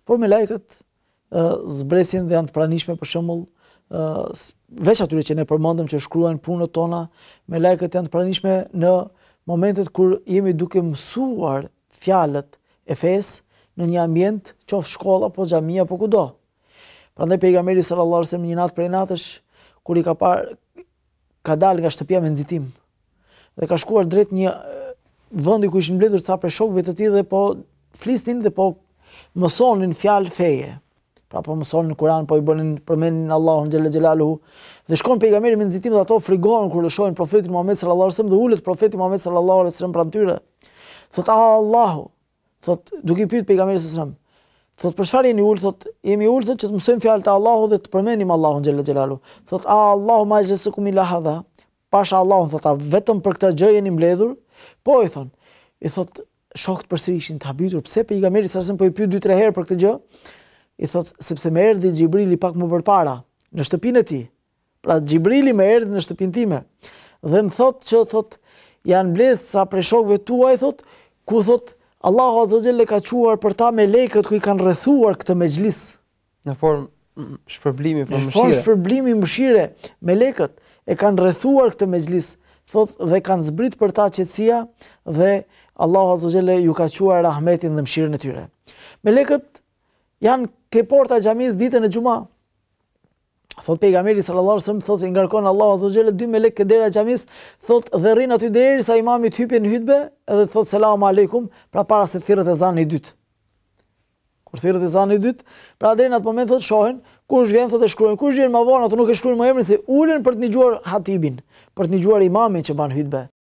por me lajket zbresin dhe janë të pranishme për shembull, veç atyre që ne përmendëm që shkruajnë punët tona, me lajket janë të pranishme në momentet kur jemi duke mësuar fjalët e fesë në një ambient, qoftë shkolla, apo xhamia, apo kudo. Prandaj pejgamberi sallallahu alajhi wasallam një natë prej natësh, kur i ka dalë nga shtëpia me nxitim dhe ka shkuar drejt një vendi ku ishin mbledhur ca prej shokëve të tij dhe po flisnin dhe po mësonin fjalë feje. Pra po mësonin Kur'an, po i bënin përmendin Allahun xhalla xhelaluhu. Dhe shkon pejgamberi me nxitim dhe ato frigohen kur e shohin profetin Muhammed sallallahu alajhi wasallam dhe ulet profeti Muhammed sallallahu alajhi wasallam pranë tyre. Thot Allahu, thot duke i pyet pejgamberin sallallahu alajhi wasallam, thot për çfarë jeni ulë? Thot jemi ulë thot që të mësojmë fjalët e Allahut dhe të përmendim Allahun xhalla xhelaluhu. Thot Allahu ma jasukum ila hadha. Pasha Allahun thot vetëm për këtë gjë jeni mbledhur? Po i thon. I thot shokët përsërishin të habitur, pse pejgamberi sallallahu alajhi wasallam po i pyet 2-3 herë për këtë gjë? I thot sepse më erdhi Xhibrili pak më përpara në shtëpinë e tij. Pra Xhibrili më erdhi në shtëpinë time dhe më thot që thot janë mbledh sa prej shokëve tuaj thot ku thot Allahu azza wa jalla ka quar për ta melekët ku i kanë rrethuar këtë mexhlis në formë shpërblimi për mëshire. Në formë shpërblimi mëshire, melekët e kanë rrethuar këtë mexhlis, thot dhe kanë zbrit për ta qetësia dhe Allahu azza wa jalla ju ka quar rahmetin dhe mëshirën e tyre. Melekët janë ke porta e xhamisë ditën e xhuma. Thot pejgamberi sallallahu alajhi wasallam, thot i ngarkon Allahu azza wa jalla 2 melek ke dera e xhamisë, thot dhe rrin aty derisa imami të hyjë në hutbë, edhe thot selam aleikum, pra para se thirrët ezani i dytë. Kur thirrët ezani i dytë, pra deri në atë moment thot shohin, kush vjen thot e shkruajnë, kush vjen më vonë, ato nuk e shkruajnë më emrin se ulen për të ndëgjuar hatibin, për të ndëgjuar imamin që ban hutbë.